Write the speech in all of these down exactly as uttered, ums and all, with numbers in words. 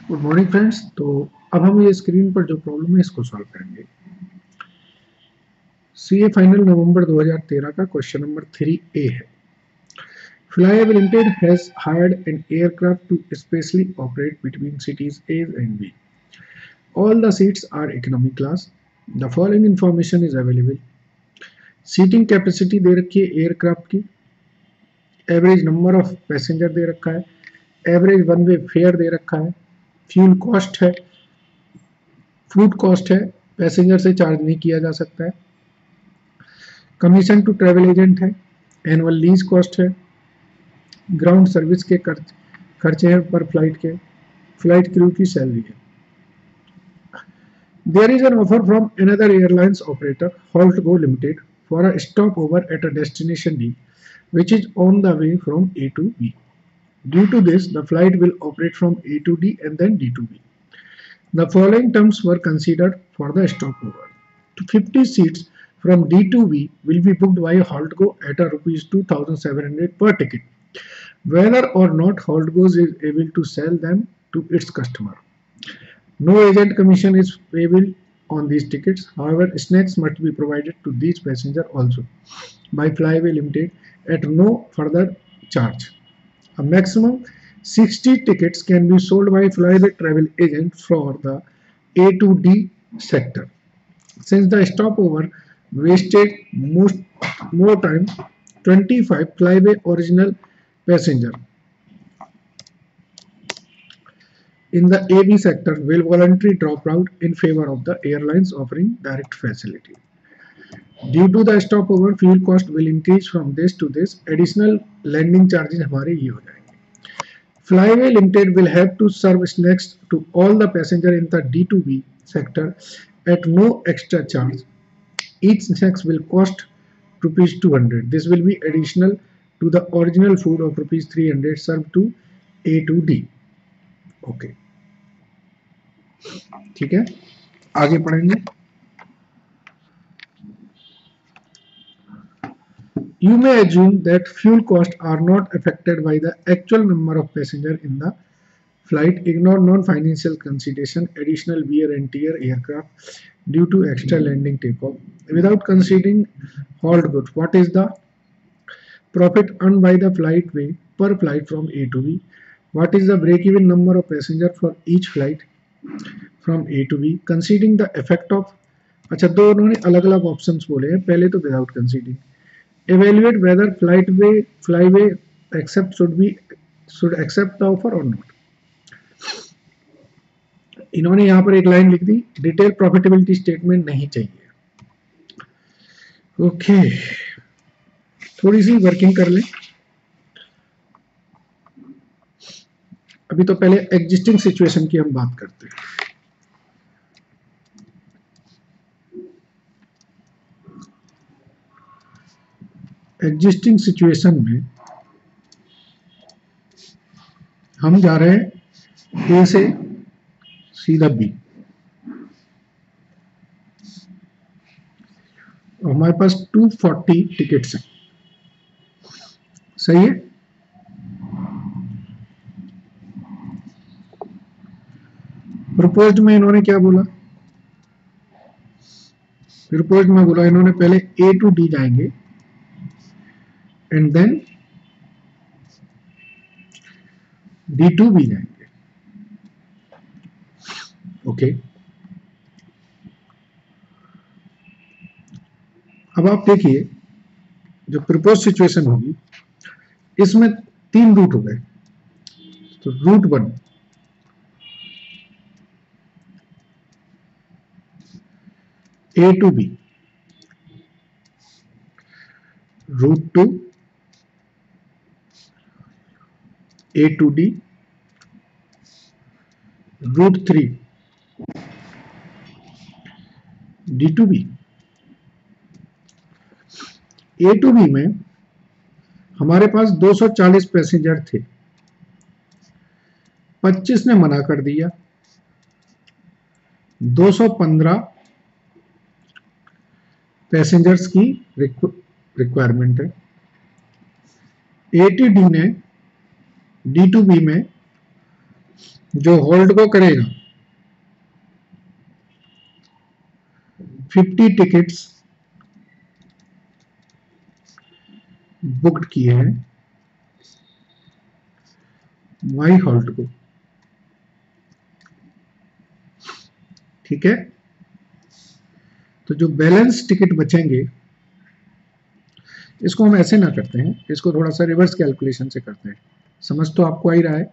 Good morning friends. तो अब हम ये स्क्रीन पर जो प्रॉब्लम है इसको सॉल्व करेंगे। सीए फाइनल नवंबर दो हज़ार तेरह का क्वेश्चन नंबर थ्री ए है। Flyover Limited has hired an aircraft to specially operate between cities A and B. All the seats are economy class. The following information is available. Seating capacity दे रखी है aircraft की, average number of passenger दे रखा है, average one way fare दे रखा है, फ्यूल कॉस्ट है, फूड कॉस्ट है, पैसेंजर से चार्ज नहीं किया जा सकता है, कमीशन टू ट्रैवल एजेंट है, एनुअल लीज कॉस्ट है, ग्राउंड सर्विस के खर्च खर्चे हैं पर फ्लाइट के, फ्लाइट क्रू की सैलरी है। There is an offer from another airlines operator HaltGo limited for a stop over at a destination D which is on the way from A to B. Due to this, the flight will operate from A to D and then D to B. The following terms were considered for the stopover. fifty seats from D to B will be booked by HaltGo at a rupees two thousand seven hundred per ticket, whether or not HaltGo is able to sell them to its customer. No agent commission is payable on these tickets. However, snacks must be provided to these passengers also by Flyway Limited at no further charge. A maximum sixty tickets can be sold by Flyway travel agent for the A to D sector. Since the stopover wasted most more time, twenty-five Flyway original passenger in the A B sector will voluntarily drop out in favor of the airlines offering direct facility. Due to the stopover, fuel cost will increase from this to this. Additional landing charges हमारे ये हो जाएंगे. Flyway Limited will have to serve snacks to all the passenger in the D to B sector at no extra charge. Each snacks will cost rupees two hundred. This will be additional to the original food of rupees three hundred served to A to D. Okay. ठीक है, आगे पढ़ेंगे. You may assume that fuel costs are not affected by the actual number of passengers in the flight. Ignore non-financial consideration, additional wear and tear aircraft due to extra landing takeoff. Without considering HaltGo, what is the profit earned by the flight way per flight from A to B? What is the break-even number of passengers for each flight from A to B? Considering the effect of, अच्छा दो उन्होंने अलग अलग options बोले हैं, पहले तो without considering. Evaluate whether Flightway Flyway accept should be should accept the offer or not. इन्होंने यहाँ पर एक लाइन लिख दी, डिटेल प्रॉफिटेबिलिटी स्टेटमेंट नहीं चाहिए. ओके, थोड़ी सी वर्किंग कर लें. अभी तो पहले एग्जिस्टिंग सिचुएशन की हम बात करते हैं. एग्जिस्टिंग सिचुएशन में हम जा रहे हैं ए से सीधा बी. हमारे पास दो सौ चालीस टिकट्स हैं, सही है. प्रपोज्ड में इन्होंने क्या बोला, प्रपोज्ड में बोला इन्होंने पहले ए टू डी जाएंगे and then D to B जाएंगे. ओके, अब आप देखिए जो प्रपोज सिचुएशन होगी इसमें तीन रूट हो गए. तो route one A to B, route two A to D, route three D to B. A to B में हमारे पास दो सौ चालीस पैसेंजर थे, पच्चीस ने मना कर दिया, दो सौ पंद्रह पैसेंजर्स की रिक्वायरमेंट है. A to D ने D to B में जो होल्ड को करेगा फिफ्टी टिकट्स बुक्ड किए हैं वाई होल्ड को, ठीक है। तो जो बैलेंस टिकट बचेंगे इसको हम ऐसे ना करते हैं, इसको थोड़ा सा रिवर्स कैलकुलेशन से करते हैं। समझ तो आपको आ ही रहा है।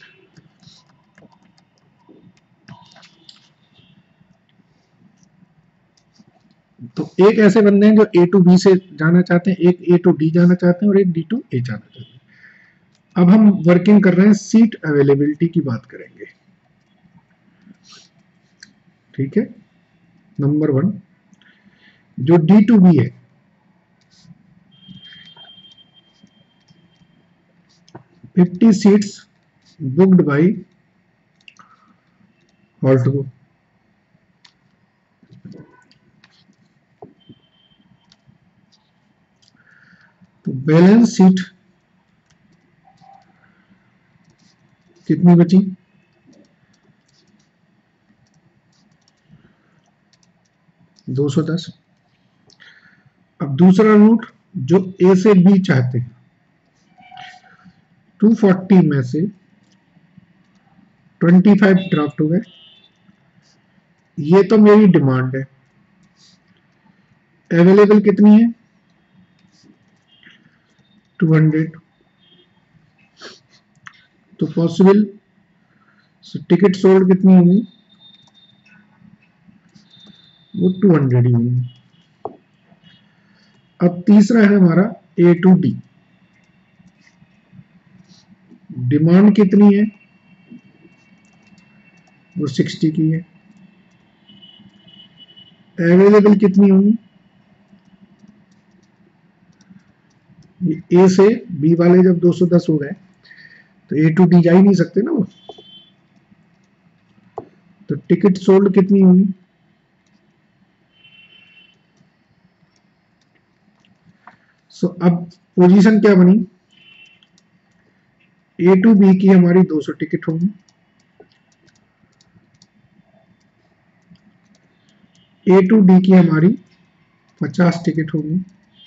तो एक ऐसे बंदे हैं जो ए टू बी से जाना चाहते हैं, एक ए टू डी जाना चाहते हैं और एक डी टू ए जाना चाहते हैं। अब हम वर्किंग कर रहे हैं, सीट अवेलेबिलिटी की बात करेंगे, ठीक है। नंबर वन, जो डी टू बी है fifty seats booked by Halt को, तो बैलेंस सीट कितनी बची, दो सौ दस। अब दूसरा रूट, जो ए से बी चाहते हैं, टू फोर्टी में से पच्चीस ड्राफ्ट हो गए, ये तो मेरी डिमांड है। अवेलेबल कितनी है, टू हंड्रेड। तो पॉसिबल टिकट सोल्ड कितनी होंगी, वो टू हंड्रेड ही होंगी। अब तीसरा है हमारा ए टू डी, डिमांड कितनी है, वो सिक्सटी की है। अवेलेबल कितनी होंगी, ए से बी वाले जब दो सौ दस हो गए तो ए टू डी जा ही नहीं सकते ना वो, तो टिकट सोल्ड कितनी होंगी, सो अब पोजीशन क्या बनी, ए टू बी की हमारी दो सौ टिकट होंगी, ए टू डी की हमारी पचास टिकट होंगी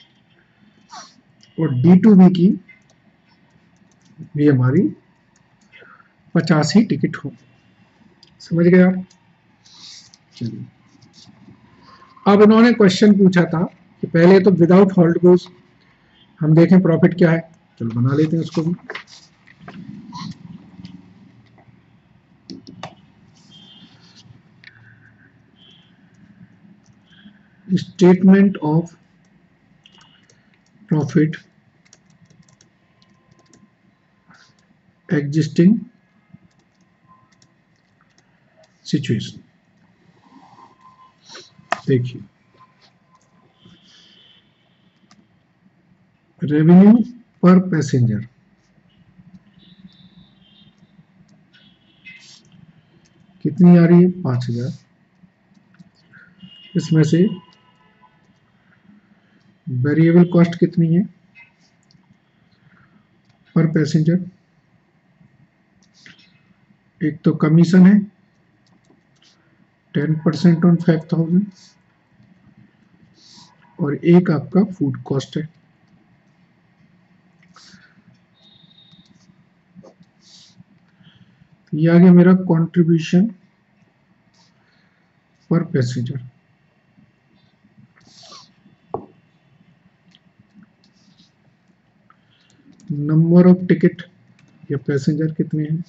और डी टू बी की भी हमारी पचास ही टिकट होंगी। समझ गए आप। चलिए, अब इन्होंने क्वेश्चन पूछा था कि पहले तो विदाउट होल्ड गोस हम देखें प्रॉफिट क्या है, चलो बना लेते हैं उसको भी। Statement of profit existing situation. देखिए, रेवेन्यू पर पैसेंजर कितनी आ रही है, पांच हजार। इसमें से वेरिएबल कॉस्ट कितनी है पर पैसेंजर, एक तो कमीशन है ten percent on five thousand और एक आपका फूड कॉस्ट है। ये आ गया मेरा contribution per passenger. Number of ticket या पैसेंजर कितने हैं,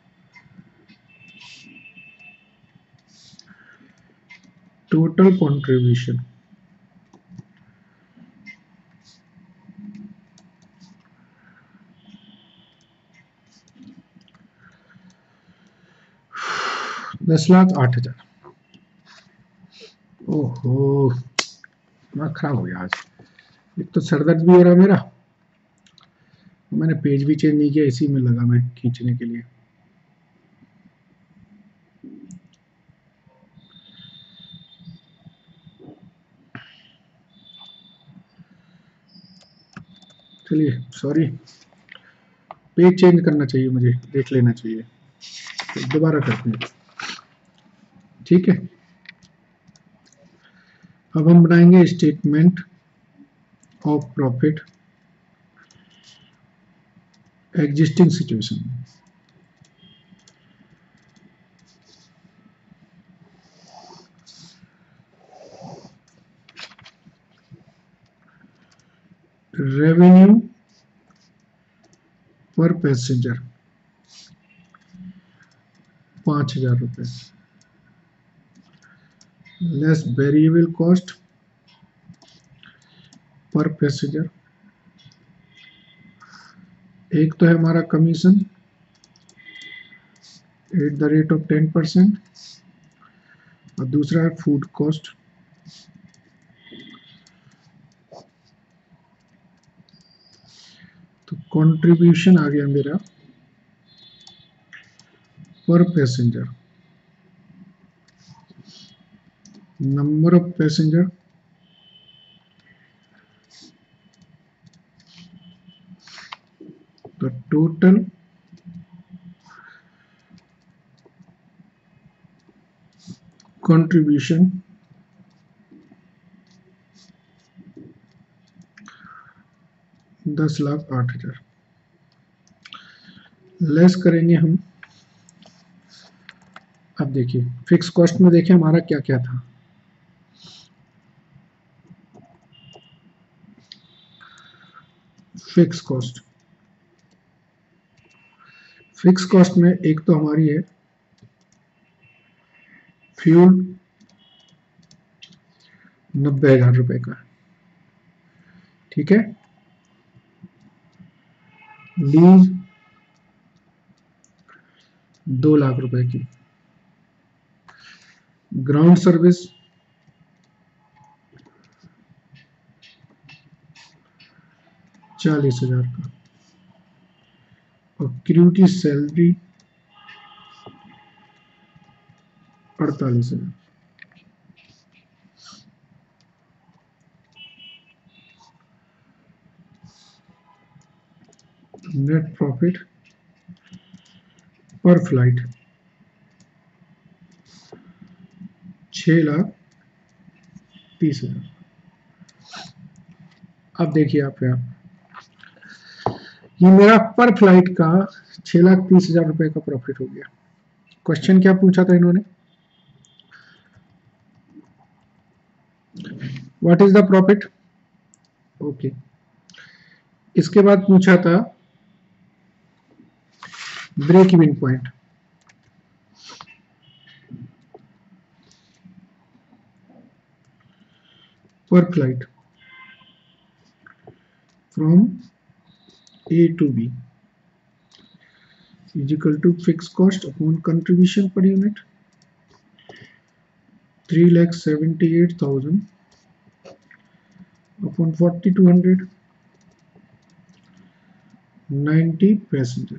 टोटल कंट्रीब्यूशन दस लाख आठ हजार। ओहो, दिमाग खराब हो गया आज। एक तो सरदर्द भी हो रहा मेरा, मैंने पेज भी चेंज नहीं किया, इसी में लगा मैं खींचने के लिए। चलिए, सॉरी, पेज चेंज करना चाहिए मुझे, देख लेना चाहिए। तो दोबारा करते हैं, ठीक है। अब हम बनाएंगे statement of profit existing situation. Revenue per passenger पांच हजार रुपये less variable cost per passenger. एक तो है हमारा commission at the rate of ten percent और दूसरा है फूड कॉस्ट। तो कंट्रीब्यूशन आ गया मेरा per passenger, number of passenger तो टोटल कंट्रीब्यूशन दस लाख आठ हजार। लेस करेंगे हम, अब देखिए फिक्स कॉस्ट में देखिए हमारा क्या क्या था। फिक्स कॉस्ट, फिक्स कॉस्ट में एक तो हमारी है फ्यूल नब्बे हजार रुपए का, ठीक है। लीज दो लाख रुपए की, ग्राउंड सर्विस चालीस हजार का और क्रू की सैलरी अड़तालीस हजार। नेट प्रॉफिट पर फ्लाइट छह लाख तीस हजार। अब देखिए आप यहाँ ये मेरा पर फ्लाइट का छह लाख तीस हजार रुपए का प्रॉफिट हो गया। क्वेश्चन क्या पूछा था इन्होंने, what is the profit, okay. इसके बाद पूछा था break even point, per flight from A to B is equal to fixed cost upon contribution per unit three lakh seventy eight thousand upon forty two hundred ninety passenger.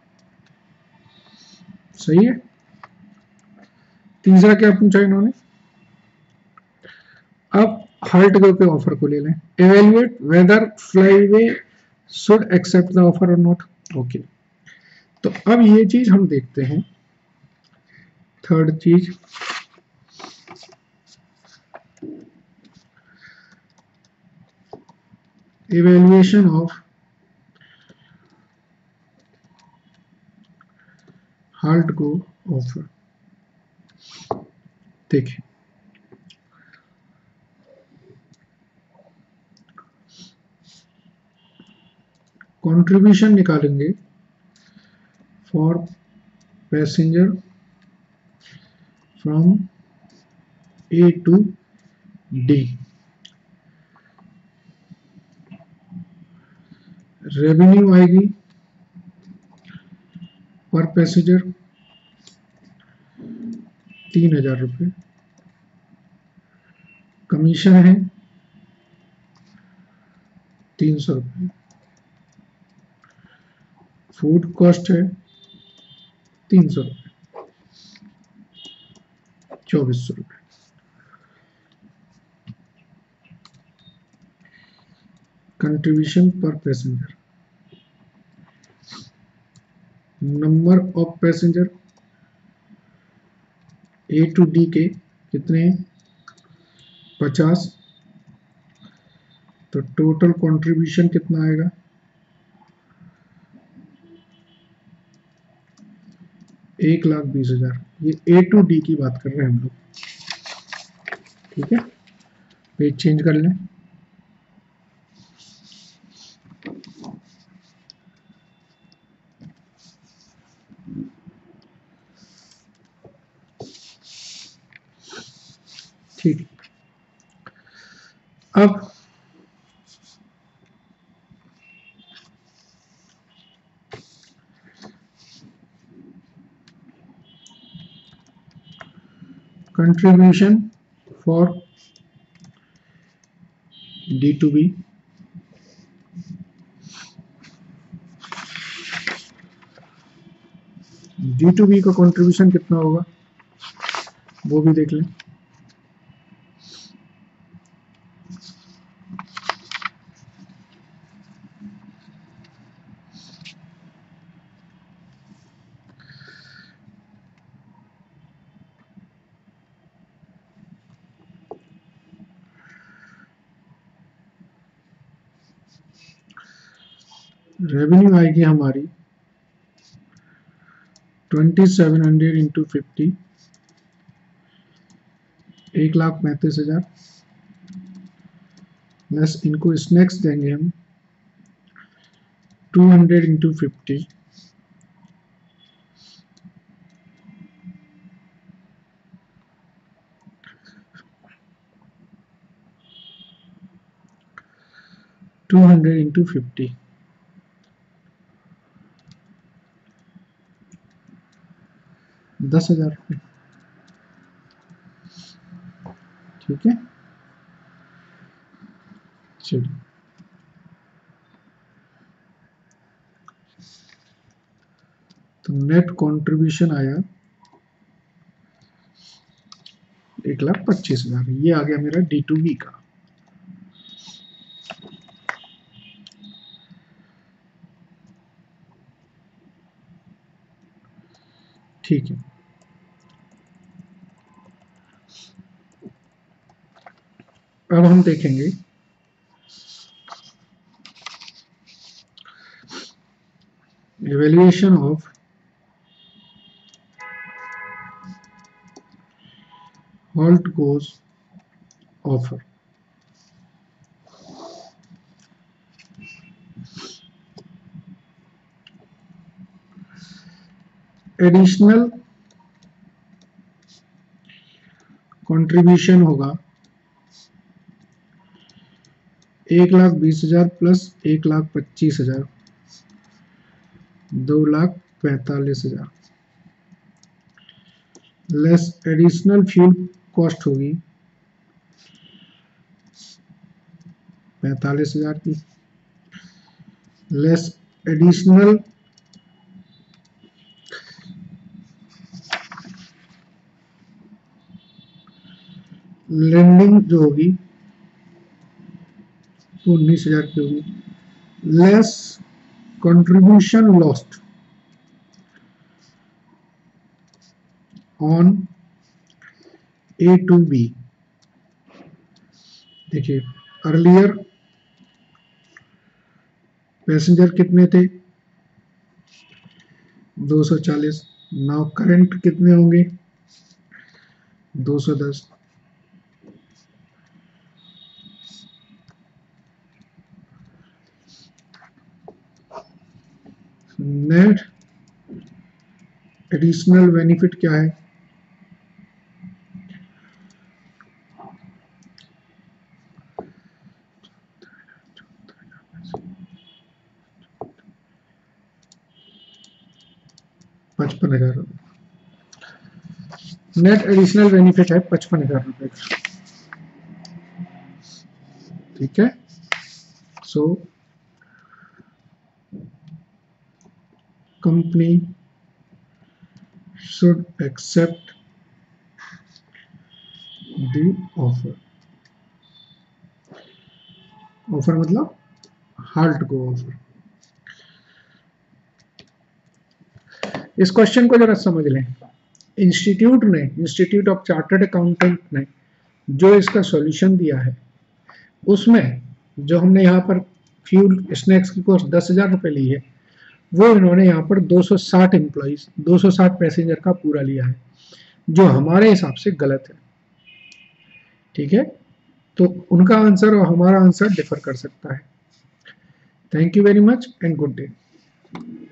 सही है। तीसरा क्या पूछा इन्होंने, अब हाल्ट गो के ऑफर को ले लें, evaluate whether Flightway should accept the offer और नॉट, ओके। तो अब ये चीज हम देखते हैं। थर्ड चीज evaluation of HaltGo offer. देखिए कंट्रीब्यूशन निकालेंगे for passenger from A to D, revenue आएगी पर पैसेंजर तीन हजार रुपये, कमीशन है तीन सौ रुपये, फूड कॉस्ट है तीन सौ रुपये, चौबीस सौ रुपये। Contribution per passenger, number of passenger A to D के कितने, पचास, तो टोटल कंट्रीब्यूशन कितना आएगा, एक लाख बीस हजार। ये ए टू डी की बात कर रहे हैं हम लोग, ठीक है। पेज चेंज कर लें। ठीक, अब contribution for D to B, D to B का कंट्रीब्यूशन कितना होगा वो भी देख लें। रेवेन्यू आएगी हमारी twenty seven hundred into fifty, एक लाख पैंतीस हजार, प्लस इनको स्नैक्स देंगे हम two hundred into fifty, two hundred into fifty, दस हजार रुपये, ठीक है। चलिए, तो नेट कंट्रीब्यूशन आया एक लाख पच्चीस हजार। ये आ गया मेरा डी टू बी का। ठीक है, अब हम देखेंगे evaluation of halt goes offer। Additional contribution होगा एक लाख बीस हजार प्लस एक लाख पच्चीस हजार, दो लाख पैंतालीस हजार, लेस एडिशनल फ्यूल कॉस्ट होगी पैंतालीस हजार की, लेस एडिशनल लैंडिंग जो होगी उन्नीस हजार की होगी, less contribution lost on A to B. देखिए, अर्लियर पैसेंजर कितने थे, दो सौ चालीस, नाउ करंट कितने होंगे, दो सौ दस। नेट एडिशनल बेनिफिट क्या है, पचपन हजार रुपये। नेट एडिशनल बेनिफिट है पचपन हजार रुपये का, ठीक है। So company should accept the offer. Offer मतलब हाल्ट गो ऑफर। इस क्वेश्चन को जरा समझ लें। इंस्टीट्यूट ने इंस्टीट्यूट ऑफ चार्टर्ड अकाउंटेंट ने जो इसका सॉल्यूशन दिया है, उसमें जो हमने यहाँ पर फ्यूल स्नैक्स की कॉस्ट दस हजार रुपये ली है, वो इन्होंने यहाँ पर दो सौ साठ एम्प्लॉइज दो सौ साठ पैसेंजर का पूरा लिया है, जो हमारे हिसाब से गलत है। ठीक है, तो उनका आंसर और हमारा आंसर डिफर कर सकता है। Thank you very much and good day.